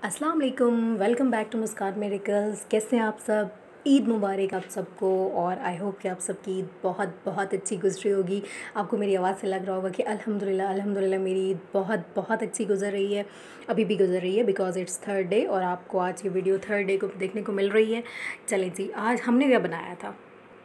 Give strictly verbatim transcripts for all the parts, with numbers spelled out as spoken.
अस्सलाम वालेकुम, welcome back to Muskan medicals. कैसे हैं आप सब? ईद मुबारक आप सबको। और आई होप कि आप सबकी ईद बहुत बहुत अच्छी गुजरी होगी। आपको मेरी आवाज़ से लग रहा होगा कि अल्हम्दुलिल्लाह अल्हम्दुलिल्लाह मेरी ईद बहुत बहुत अच्छी गुजर रही है, अभी भी गुजर रही है बिकॉज़ इट्स थर्ड डे और आपको आज की वीडियो थर्ड डे को देखने को मिल रही है। चलें जी, आज हमने क्या बनाया था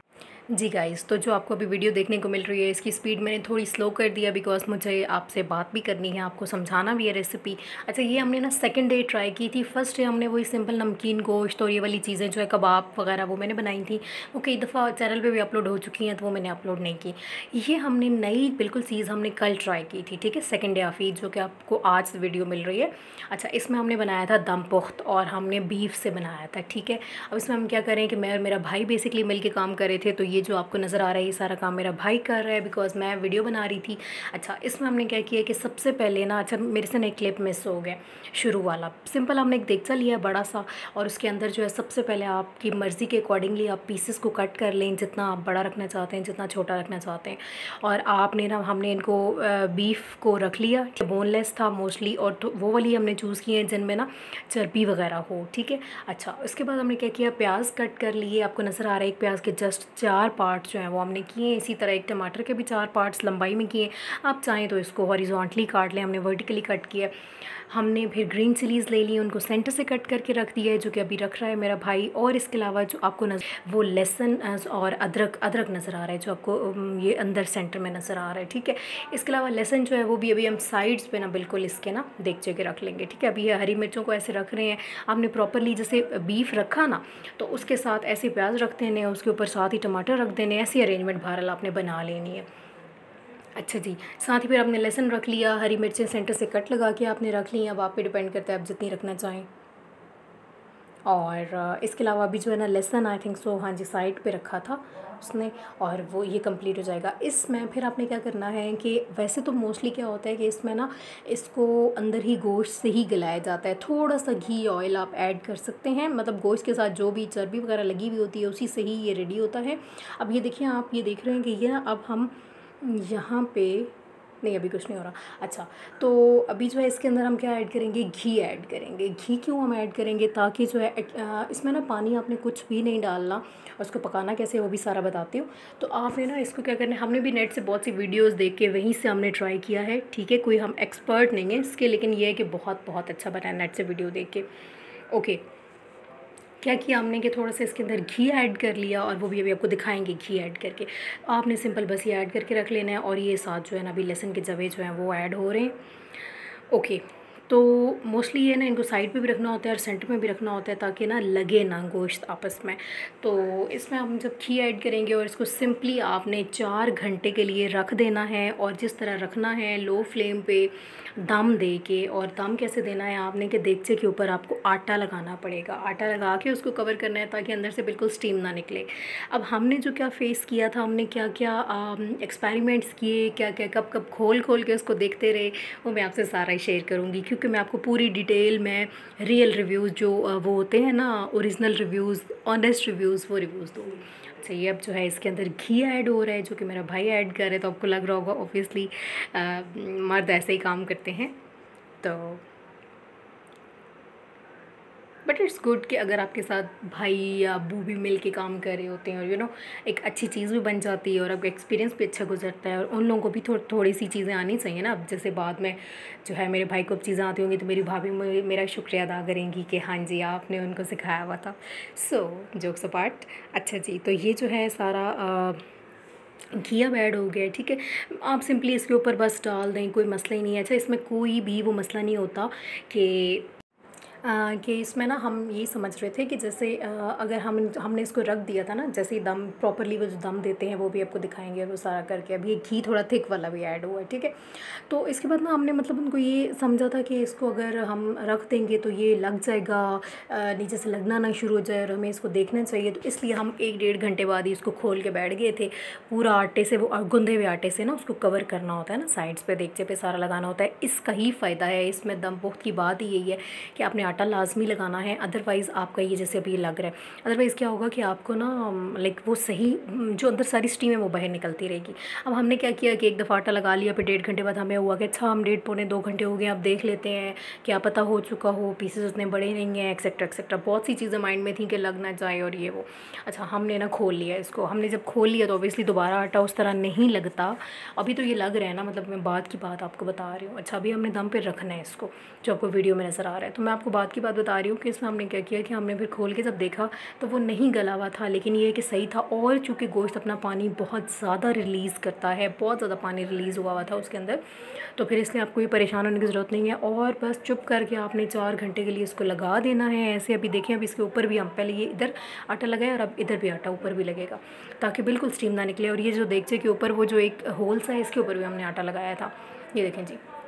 जी गाइस। तो जो आपको अभी वीडियो देखने को मिल रही है इसकी स्पीड मैंने थोड़ी स्लो कर दिया बिकॉज मुझे आपसे बात भी करनी है, आपको समझाना भी है रेसिपी। अच्छा, ये हमने ना सेकंड डे ट्राई की थी। फर्स्ट डे हमने वही सिंपल नमकीन गोश्त और ये वाली चीज़ें जो है कबाब वगैरह वो मैंने बनाई थी, वो कई दफ़ा चैनल पे भी अपलोड हो चुकी हैं तो वो मैंने अपलोड नहीं की। ये हमने नई बिल्कुल चीज़ हमने कल ट्राई की थी, ठीक है, सेकेंड डे ऑफ ईद, जो कि आपको आज वीडियो मिल रही है। अच्छा, इसमें हमने बनाया था दम पुख्त और हमने बीफ से बनाया था, ठीक है। अब इसमें हम क्या करें कि मैं और मेरा भाई बेसिकली मिल के काम कर रहे थे, तो ये जो आपको नज़र आ रहा है ये सारा काम मेरा भाई कर रहा है बिकॉज़ मैं वीडियो बना रही थी। अच्छा, इसमें हमने क्या किया कि सबसे पहले ना, अच्छा मेरे से ना एक क्लिप मिस हो गया शुरू वाला। सिंपल हमने एक देगचा लिया बड़ा सा और उसके अंदर जो है सबसे पहले आपकी मर्ज़ी के अकॉर्डिंगली आप पीसेस को कट कर लें, जितना आप बड़ा रखना चाहते हैं, जितना छोटा रखना चाहते हैं। और आपने ना हमने इनको बीफ को रख लिया, बोनलेस था मोस्टली, और तो वो वाली हमने चूज़ की हैं जिनमें ना चर्बी वगैरह हो, ठीक है। अच्छा, उसके बाद हमने क्या किया, प्याज कट कर लिए। आपको नज़र आ रहा है एक प्याज के जस्ट चार पार्ट जो हैं वो हमने किए। इसी तरह एक टमाटर के भी चार पार्ट्स लंबाई में किए। आप चाहें तो इसको हॉरिजॉन्टली काट लें, हमने वर्टिकली कट किया। हमने फिर ग्रीन चिलीज़ ले ली, उनको सेंटर से कट करके रख दिया है, जो कि अभी रख रहा है मेरा भाई। और इसके अलावा जो आपको नज़र वो लहसुन और अदरक अदरक नज़र आ रहा है, जो आपको ये अंदर सेंटर में नज़र आ रहा है, ठीक है। इसके अलावा लहसुन जो है वो भी अभी हम साइड्स पे ना बिल्कुल इसके ना देगचे के रख लेंगे, ठीक है। अभी ये हरी मिर्चों को ऐसे रख रहे हैं। आपने प्रॉपरली जैसे बीफ रखा ना तो उसके साथ ऐसे प्याज रख देने, उसके ऊपर साथ ही टमाटर रख देने, ऐसी अरेंजमेंट बहरहाल आपने बना लेनी है। अच्छा जी, साथ ही फिर आपने लहसुन रख लिया, हरी मिर्चें सेंटर से कट लगा के आपने रख ली। अब आप पे डिपेंड करता है आप जितनी रखना चाहें। और इसके अलावा अभी जो है ना लहसुन आई थिंक सो, हाँ जी, साइड पे रखा था उसने, और वो ये कंप्लीट हो जाएगा। इसमें फिर आपने क्या करना है कि वैसे तो मोस्टली क्या होता है कि इसमें ना इसको अंदर ही गोश्त से ही गलाया जाता है। थोड़ा सा घी ऑयल आप ऐड कर सकते हैं, मतलब गोश्त के साथ जो भी चर्बी वगैरह लगी हुई होती है उसी से ही ये रेडी होता है। अब ये देखिए, आप ये देख रहे हैं कि ये ना अब हम यहाँ पे नहीं, अभी कुछ नहीं हो रहा। अच्छा, तो अभी जो है इसके अंदर हम क्या ऐड करेंगे, घी ऐड करेंगे। घी क्यों हम ऐड करेंगे, ताकि जो है इसमें ना पानी आपने कुछ भी नहीं डालना, और उसको पकाना कैसे वो भी सारा बताती हूँ। तो आपने ना इसको क्या करना है, हमने भी नेट से बहुत सी वीडियोस देख के वहीं से हमने ट्राई किया है, ठीक है। कोई हम एक्सपर्ट नहीं है इसके, लेकिन ये है कि बहुत बहुत अच्छा बना है नेट से वीडियो देख के। ओके, क्या किया हमने कि थोड़ा सा इसके अंदर घी ऐड कर लिया, और वो भी अभी आपको दिखाएंगे घी ऐड करके। आपने सिंपल बस ये ऐड करके रख लेना है। और ये साथ जो है ना अभी लहसुन के जवे जो हैं वो ऐड हो रहे हैं। ओके, तो मोस्टली ये ना इनको साइड पे भी रखना होता है और सेंटर में भी रखना होता है, ताकि ना लगे ना गोश्त आपस में। तो इसमें हम जब घी ऐड करेंगे और इसको सिंपली आपने चार घंटे के लिए रख देना है। और जिस तरह रखना है, लो फ्लेम पे दम दे के। और दम कैसे देना है आपने कि देगचे के ऊपर आपको आटा लगाना पड़ेगा, आटा लगा के उसको कवर करना है ताकि अंदर से बिल्कुल स्टीम ना निकले। अब हमने जो क्या फेस किया था, हमने क्या क्या एक्सपेरिमेंट्स किए, क्या क्या कब कब खोल खोल के उसको देखते रहे, वो मैं आपसे सारा ही शेयर करूँगी, क्योंकि मैं आपको पूरी डिटेल में रियल रिव्यूज़ जो वो होते हैं ना, ओरिजिनल रिव्यूज़, ऑनेस्ट रिव्यूज़, वो रिव्यूज़ दूँगी। अच्छा, ये अब जो है इसके अंदर घी ऐड हो रहा है, जो कि मेरा भाई ऐड कर रहा है। तो आपको लग रहा होगा ऑब्वियसली मर्द ऐसे ही काम करते हैं, तो बट इट्स गुड कि अगर आपके साथ भाई या अबू भी मिल के काम कर रहे होते हैं, और यू नो एक अच्छी चीज़ भी बन जाती है और आपका एक्सपीरियंस भी अच्छा गुजरता है। और उन लोगों को भी थो, थोड़ी सी चीज़ें आनी चाहिए ना। अब जैसे बाद में जो है मेरे भाई को अब चीज़ें आती होंगी तो मेरी भाभी मेरा शुक्रिया अदा करेंगी कि हाँ जी आपने उनको सिखाया हुआ था। सो जोक्स अपार्ट, अच्छा जी, तो ये जो है सारा आ, घी अब ऐड हो गया, ठीक है। आप सिंपली इसके ऊपर बस डाल दें, कोई मसला ही नहीं है। अच्छा, इसमें कोई भी वो मसला नहीं होता कि आ, कि इसमें ना हम यही समझ रहे थे कि जैसे आ, अगर हम हमने इसको रख दिया था ना, जैसे ही दम प्रॉपरली वो जो दम देते हैं वो भी आपको दिखाएंगे वो सारा करके। अब ये घी थोड़ा थिक वाला भी ऐड हुआ है, ठीक है। तो इसके बाद ना हमने मतलब उनको ये समझा था कि इसको अगर हम रख देंगे तो ये लग जाएगा, नीचे से लगना ना शुरू हो जाए, और हमें इसको देखना चाहिए। तो इसलिए हम एक डेढ़ घंटे बाद ही इसको खोल के बैठ गए थे। पूरा आटे से, वो गुंदे हुए आटे से ना उसको कवर करना होता है ना, साइड्स पे देगचे पे सारा लगाना होता है। इसका ही फ़ायदा है इसमें, दम पुख्त की बात ही यही है कि आपने आटा लाजमी लगाना है, अदरवाइज़ आपका ये जैसे अभी लग रहा है, अदरवाइज़ क्या होगा कि आपको ना लाइक वो सही जो अंदर सारी स्टीम है वो बाहर निकलती रहेगी। अब हमने क्या किया कि एक दफ़ा आटा लगा लिया, फिर डेढ़ घंटे बाद हमें हुआ कि अच्छा हम डेढ़ पौने दो घंटे हो गए, अब देख लेते हैं, क्या पता हो चुका हो, पीसेस उतने बड़े नहीं हैं, एक्सेट्रा एक्सेट्रा बहुत सी चीज़ें माइंड में थी कि लग ना जाए और ये वो। अच्छा हमने ना खोल लिया इसको, हमने जब खोल लिया तो ऑब्वियसली दोबारा आटा उस तरह नहीं लगता। अभी तो ये लग रहा है ना, मतलब मैं बात की बात आपको बता रही हूँ। अच्छा अभी हमने दम पे रखना है इसको, जो आपको वीडियो में नज़र आ रहा है। तो मैं आपको बात की बात बता रही हूँ कि इसमें हमने क्या किया कि हमने फिर खोल के जब देखा तो वो नहीं गला हुआ था, लेकिन ये कि सही था। और चूँकि गोश्त अपना पानी बहुत ज़्यादा रिलीज़ करता है, बहुत ज़्यादा पानी रिलीज़ हुआ हुआ था उसके अंदर, तो फिर इसलिए आपको ये परेशान होने की ज़रूरत नहीं है। और बस चुप करके आपने चार घंटे के लिए इसको लगा देना है ऐसे। अभी देखें, अब इसके ऊपर भी हम पहले ये इधर आटा लगाए और अब इधर भी आटा ऊपर भी लगेगा, ताकि बिल्कुल स्टीम ना निकले। और ये जो देगचे के ऊपर वो जो एक होल सा है, इसके ऊपर भी हमने आटा लगाया था, ये देखें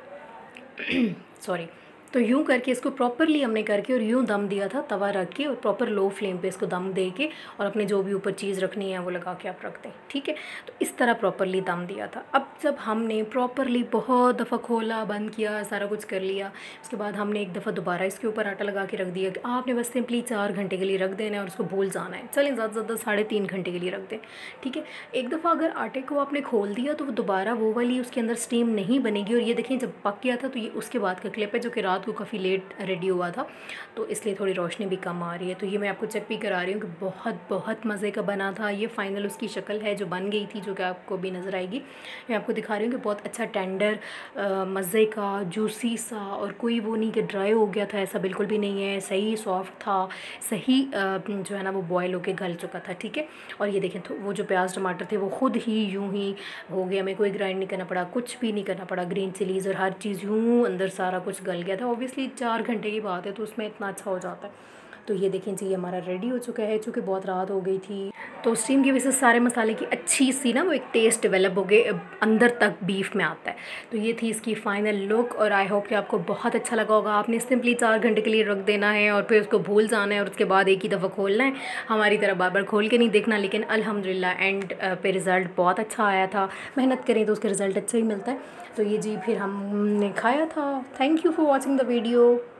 जी सॉरी। तो यूँ करके इसको प्रॉपरली हमने करके और यूँ दम दिया था, तवा रख के और प्रॉपर लो फ्लेम पे इसको दम दे के, और अपने जो भी ऊपर चीज़ रखनी है वो लगा के आप रख दें, ठीक है। तो इस तरह प्रॉपरली दम दिया था। अब जब हमने प्रॉपरली बहुत दफ़ा खोला, बंद किया, सारा कुछ कर लिया, उसके बाद हमने एक दफ़ा दोबारा इसके ऊपर आटा लगा के रख दिया कि आपने बस सिंपली चार घंटे के लिए रख देना है और उसको भूल जाना है। चलें ज़्यादा से ज़्यादा साढ़े तीन घंटे के लिए रख दें, ठीक है। एक दफ़ा अगर आटे को आपने खोल दिया तो वो दोबारा वो वाली उसके अंदर स्टीम नहीं बनेगी। और ये देखें जब पक गया था तो ये उसके बाद का क्लिप है, जो कि रात को काफ़ी लेट रेडी हुआ था, तो इसलिए थोड़ी रोशनी भी कम आ रही है। तो ये मैं आपको चेक भी करा रही हूँ कि बहुत बहुत मज़े का बना था। ये फ़ाइनल उसकी शक्ल है जो बन गई थी, जो कि आपको भी नज़र आएगी। मैं आपको दिखा रही हूँ कि बहुत अच्छा टेंडर मज़े का जूसी सा, और कोई वो नहीं कि ड्राई हो गया था, ऐसा बिल्कुल भी नहीं है। सही सॉफ्ट था, सही जो है ना वो बॉयल होके गल चुका था, ठीक है। और ये देखें तो वो जो प्याज टमाटर थे वो खुद ही यूँ ही हो गया, हमें कोई ग्राइंड नहीं करना पड़ा, कुछ भी नहीं करना पड़ा। ग्रीन चिलीज़ और हर चीज़ यूँ अंदर सारा कुछ गल गया था। ऑब्वियसली चार घंटे की बात है तो उसमें इतना अच्छा हो जाता है। तो ये देखें जी, हमारा रेडी हो चुका है। चूँकि बहुत रात हो गई थी तो स्टीम की वजह से सारे मसाले की अच्छी सी ना वो एक टेस्ट डेवलप हो गए, अंदर तक बीफ में आता है। तो ये थी इसकी फ़ाइनल लुक, और आई होप कि आपको बहुत अच्छा लगा होगा। आपने सिंपली चार घंटे के लिए रख देना है और फिर उसको भूल जाना है, और उसके बाद एक ही दफ़ा खोलना है। हमारी तरह बार बार खोल के नहीं देखना। लेकिन अल्हम्दुलिल्लाह एंड पे रिज़ल्ट बहुत अच्छा आया था। मेहनत करें तो उसका रिज़ल्ट अच्छा ही मिलता है। तो ये जी फिर हमने खाया था। Thank you for watching the video.